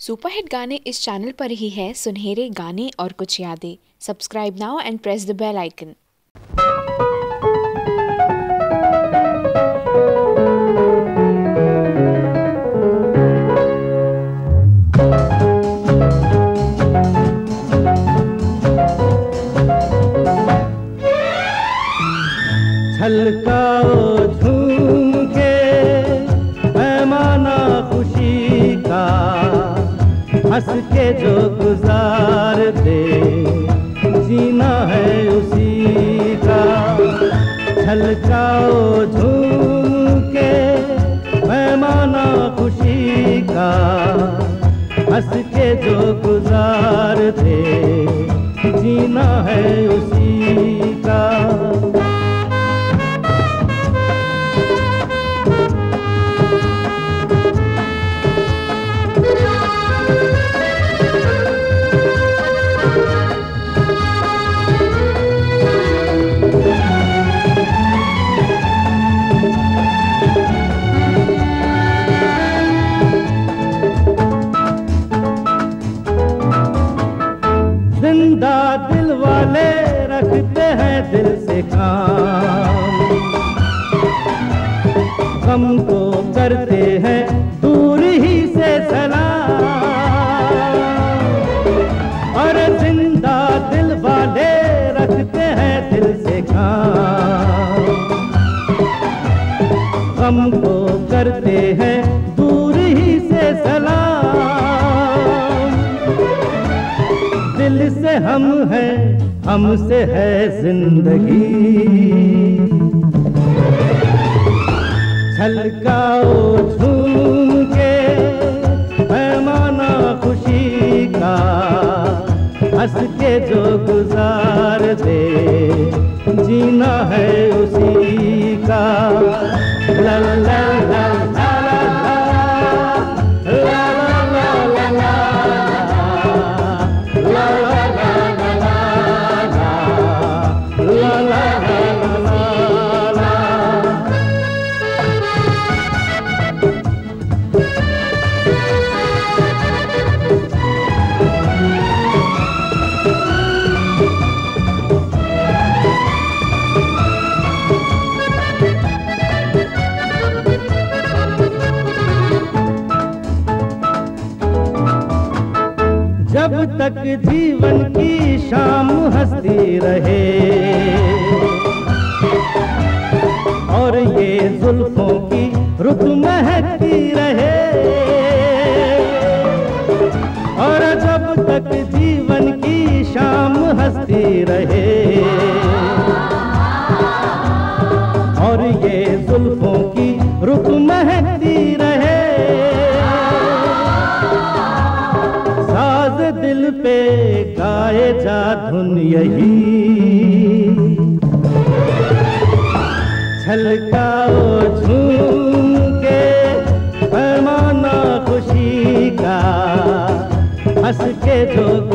Superhit गाने इस channel पर ही है सुनहरे गाने और कुछ यादें। Subscribe now and press the bell icon. छलकाओ झूम के पैमाना खुशी का, हंस के जो गुजार दे जीना है उसी का। छलकाओ झूम के पैमाना खुशी का, हंस के जो गुजार दे जीना है उसी का। जिंदा दिल वाले रखते हैं दिल से काम, गम को करते हैं दूर ही से सलाम। और जिंदा दिल वाले रखते हैं दिल से काम, गम को करते हैं दूर ही से सलाम। दिल से हम हैं, हमसे है जिंदगी। छलकाओ झूम के पैमाना खुशी का, हंस के जो गुजार दे जीना है उसी का। ला ला ला ला ला जब तक जीवन की शाम हंसती रहे और ये जुल्फों की रुत महकती रहे। और जब तक जीवन की शाम हंसती रहे और ये जुल्फों की रुत महकती रहे। साज दिल पे गाए जा धुन यही, छलकाओ झूम के पैमाना खुशी का, हंस के जो